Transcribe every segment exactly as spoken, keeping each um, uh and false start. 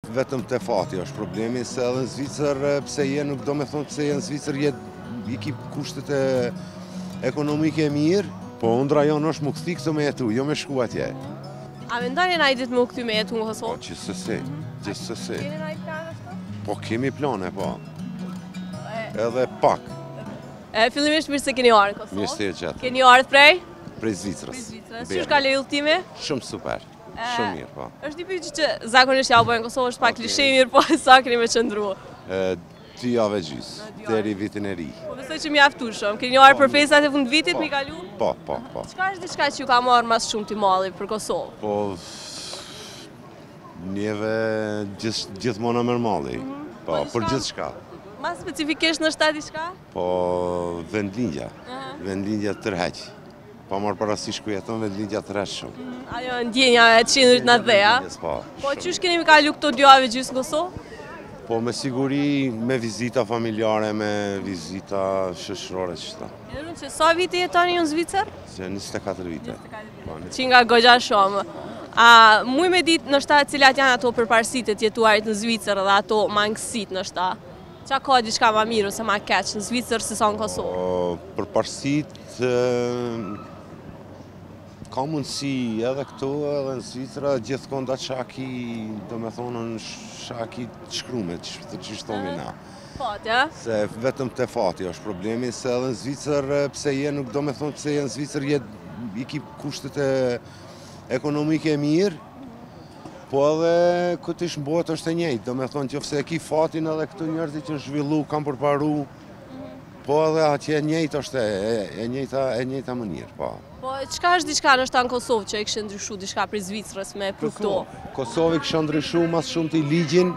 vetëm te fati është problemi, se edhe në Zvicër pse je, nuk do me thonë pse je në Zvicër, je i ki kushtet e ekonomike e mirë, po undra jonë është mu këthi këto me jetu, jo me shku atje. A mendoni na i ditë mu këty me jetu në Kosovë? Po, gjithsesi, gjithsesi. Keni na i plane ashtu? Po, kemi plane, po. Edhe pak. E, fillimisht mirë se keni ardhur në Kosovë. Mirë se e gjatë. Keni ardhur prej? Prej Zvicrës. Prej Zvicrës. Si është kaloj udhtimi? Shumë super. Shumë mirë, po. Është një pyetje që zakonisht ja u bëjnë në Kosovë, është pak klishe mirë, po sa keni me qëndru? Dy javë gjys, deri vitin e ri. Po besoj që mjaftueshëm. Keni ardhur për festat e fund vitit, mi kalu? Po, po, po. Çka është diçka që ju ka marrë mas shumë ti malli për Kosovë? Po, njeve gjithmonë merr malli. Po, për gjithë shka. Ma specifikisht në shtat diçka? Po, vendlindja. Vendlindja tërheq. Pa marrë parasysh ku jeton, vendlindja tërheq shumë. Ajo ndjenja e qindrit në dheja. Po, Po, qysh keni mi kalu këto dy javë gjysë në Kosovë? Po, me siguri, me vizita familjare, me vizita shoqërore qëta. E në që sa vite jetoni ju në Zvicër? Se njëzet e katër vite. Që nga gogja shumë. A muj me ditë në shta cilat janë ato përparësit e tjetuarit në Zvicër dhe ato mangësit në shta? Qa ka diçka ma mirë ose ma keq në Zvicër si sa në Kosovë? Po, përparësit, ka mundësi edhe këtu edhe në Zvicra gjithkohë da shaki, do me thonë në shaki të shkrume, që shtomi na. Fati, a? Se vetëm te fati është problemi, se edhe në Zvicër pse je, nuk do me thonë pse je në Zvicër, je i ki kushtet e ekonomike e mirë, po edhe këtë ishë mbot është e njëjtë, do me thonë që fse e ki fatin edhe këtu njerëzit që në zhvillu, kam përparu, po edhe atje njëjtë është e njëjta mënyrë, po. Po, qka është diçka në shta në Kosovë që e kështë ndryshu diçka për Zvicrës me për këto? Kosovë i kështë ndryshu mas shumë të i ligjin,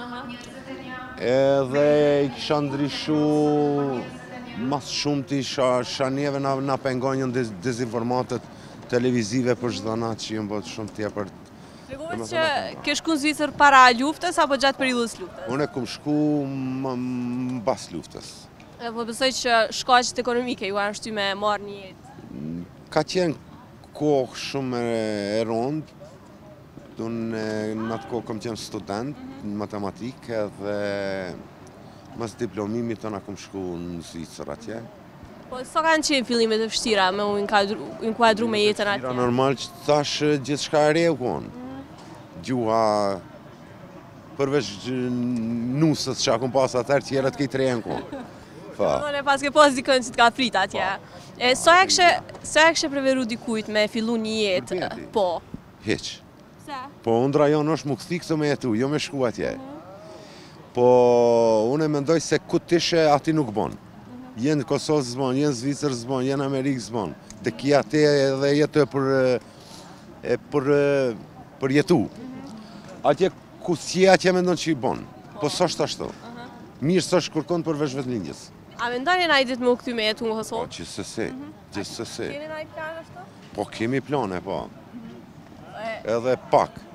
edhe i kështë ndryshu mas shumë të i shanjeve na pengonjën dezinformatët televizive për zhdanat që jënë bëtë shumë tjepër. Regohet që ke shku në Zvicër para luftës apo gjatë periudhës luftës? Unë e kum shku më bas luftës. Po besoj që shkaqet ekonomike ju anë shty me marrë një jetë? Ka qenë kohë shumë e rondë, unë në atë kohë kom qenë student në matematikë dhe mas diplomimit të nga kom shku në Zvicër atje. Po, sa kanë qenë fillimet e vështira me u inkuadru me jetën atje? Normal që tash gjithë shka e re u konë. Gjuha, përveç nusës që akum pas atër, tjera të kejtë re në konë. Në pas ke pas dikën që të ka frit atje. Sa e kështë preferu dikujt me fillu një jetë? Po. Heq. Pse? Po, undra jonë është mu këthi këto me jetu, jo me shku atje. Po, unë e mendoj se ku tishe ati nuk bon. Jenë Kosovë zbon, jenë Zvicër zbon, jenë Amerikë zbon. Dhe ki ati edhe jetu e për jetu. Atje ku si atje mendon që i bon. Po, së është ashtu. Mirë së është kërkon përveç vetë lindjes. A mendoni na i ditë mu këty me jetu në Kosovë? Po, gjithsesi, gjithsesi. Keni na i plane ashtu? Po, kemi plane, po. Edhe pak.